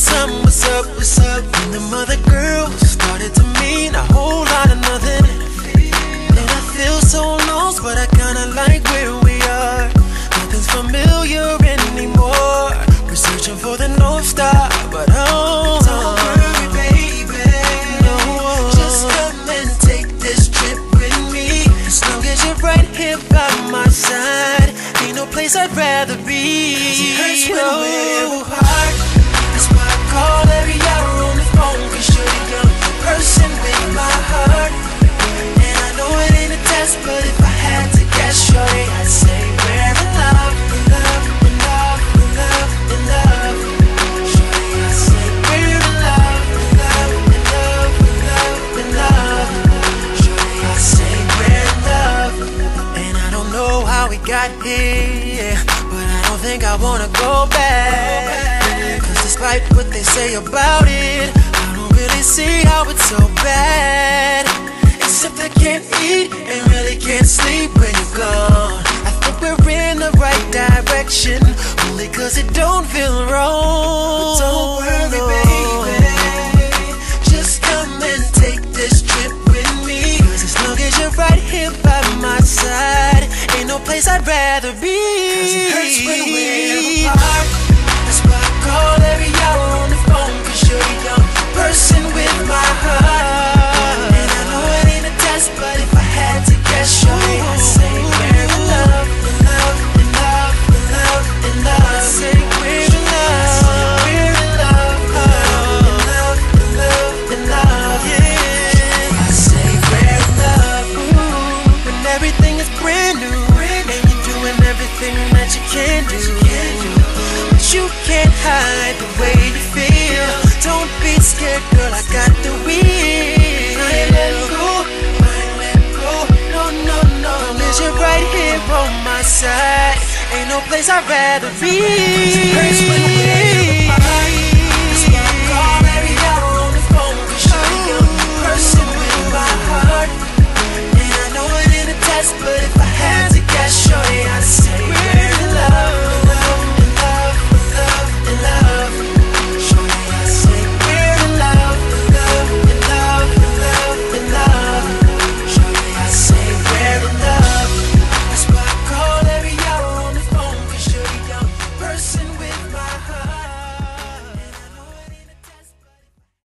what's up, what's up? And the mother girl started to mean a whole lot of nothing. And I feel so lost, but I kinda like where we are. Nothing's familiar anymore. We're searching for the North Star, but oh, don't worry, baby. No, just come and take this trip with me. As long as you're right here by my side, ain't no place I'd rather be. 'Cause it hurts when we're apart. That's why I call every hour on the phone. 'Cause you're the young person with my heart. And I know it ain't a test, but if I had to guess, shorty, I'd say we're in love, in love, in love, in love, in love. Shorty, I'd say we're in love, in love, in love, in love, in love. Shorty, I'd say we're in love. And I don't know how we got here, but I don't think I wanna go back. 'Cause despite what they say about it, I don't really see how it's so bad. Except I can't eat and really can't sleep when you're gone. I think we're in the right direction, only 'cause it don't feel wrong. But don't worry, baby, just come and take this trip with me. 'Cause as long as you're right here by my side, ain't no place I'd rather be. 'Cause it hurts when we're apart. That's why I call every hour on the phone. 'Cause you're the young person with my heart. And I know it ain't a test, but if I had to guess, shorty, I'd say we're in love, in love, in love, in love, in love. I'd say we're in love, we're in love, in love, in love, in love, yeah. I'd say we're in love. Ooh, when everything is brand new, and you're doing everything that you can do. But you can't hide the way you feel. Don't be scared, girl, I got the wheel. I ain't letting go, I ain't letting go. No, no, no, cause you're right here on my side. Ain't no place I'd rather be. 'Cause it hurts when we're